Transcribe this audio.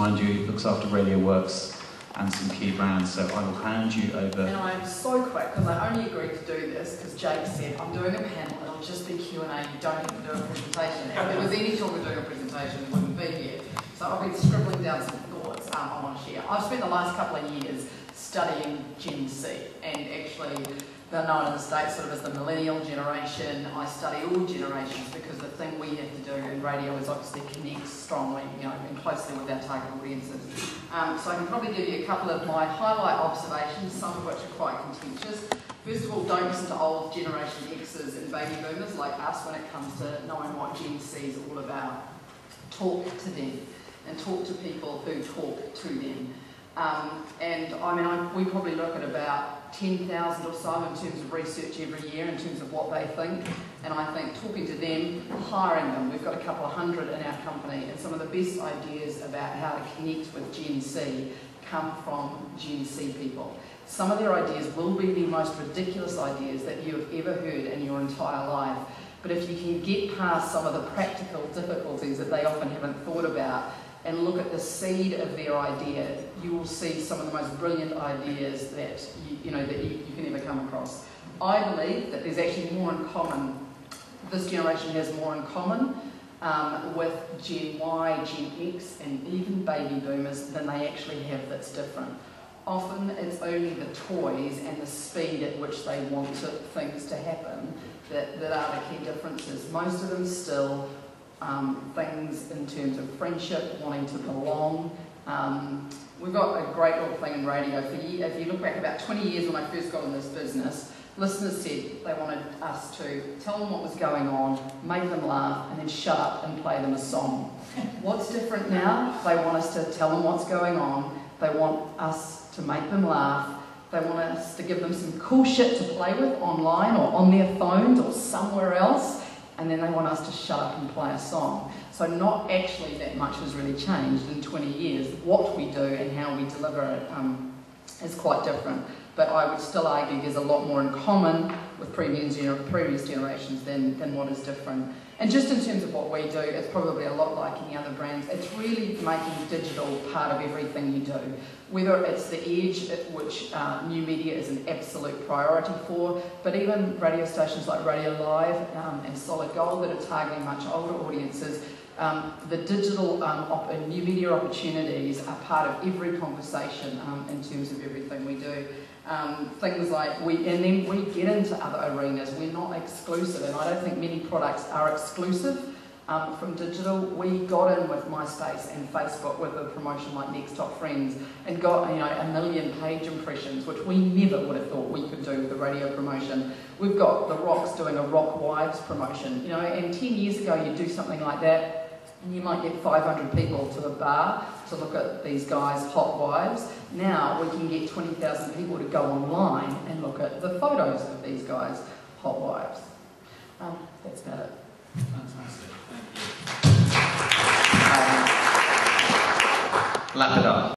behind you, looks after Radio Works and some key brands, so I will hand you over. And I'm so quick, because I only agreed to do this because Jake said, I'm doing a panel, it'll just be Q&A, you don't have to do a presentation. If there was any talk of doing a presentation, it wouldn't be here. So I've been scribbling down some thoughts I want to share. I've spent the last couple of years studying Gen Z, and actually they're known in the States sort of as the millennial generation. I study all generations because the thing we have to do in radio is obviously connect strongly, and closely with our target audiences. So I can probably give you a couple of my highlight observations, some of which are quite contentious. First of all, don't listen to old Generation X's and baby boomers like us when it comes to knowing what Gen Z is all about. Talk to them and talk to people who talk to them. We probably look at about 10,000 or so in terms of research every year in terms of what they think, and I think talking to them, hiring them, we've got a couple of hundred in our company, and some of the best ideas about how to connect with Gen Z come from Gen Z people. Some of their ideas will be the most ridiculous ideas that you have ever heard in your entire life, but if you can get past some of the practical difficulties that they often haven't thought about and look at the seed of their idea, you will see some of the most brilliant ideas that you can ever come across. I believe that there's actually more in common. This generation has more in common with Gen Y, Gen X, and even baby boomers than they actually have that's different. Often it's only the toys and the speed at which they want things to happen that are the key differences. Most of them still things in terms of friendship, wanting to belong. We've got a great little thing in radio. If you look back about 20 years when I first got in this business, listeners said they wanted us to tell them what was going on, make them laugh, and then shut up and play them a song. What's different now? They want us to tell them what's going on. They want us to make them laugh. They want us to give them some cool shit to play with online or on their phones or somewhere else. And then they want us to shut up and play a song. So not actually that much has really changed in 20 years. What we do and how we deliver it is quite different. But I would still argue there's a lot more in common with previous generations than what is different. And just in terms of what we do, it's probably a lot like any other brands. It's really making digital part of everything you do. Whether it's the edge at which new media is an absolute priority for, but even radio stations like Radio Live and Solid Gold that are targeting much older audiences, the digital new media opportunities are part of every conversation in terms of everything we do. Things like we get into other arenas. We're not exclusive, and I don't think many products are exclusive from digital. We got in with MySpace and Facebook with a promotion like Next Top Friends and got 1 million page impressions, which we never would have thought we could do with a radio promotion. We've got The Rock's doing a Rock Wives promotion, and 10 years ago you'd do something like that and you might get 500 people to a bar to look at these guys' hot wives. Now we can get 20,000 people to go online and look at the photos of these guys' hot wives. That's about it. Fantastic, thank you. Lap it up.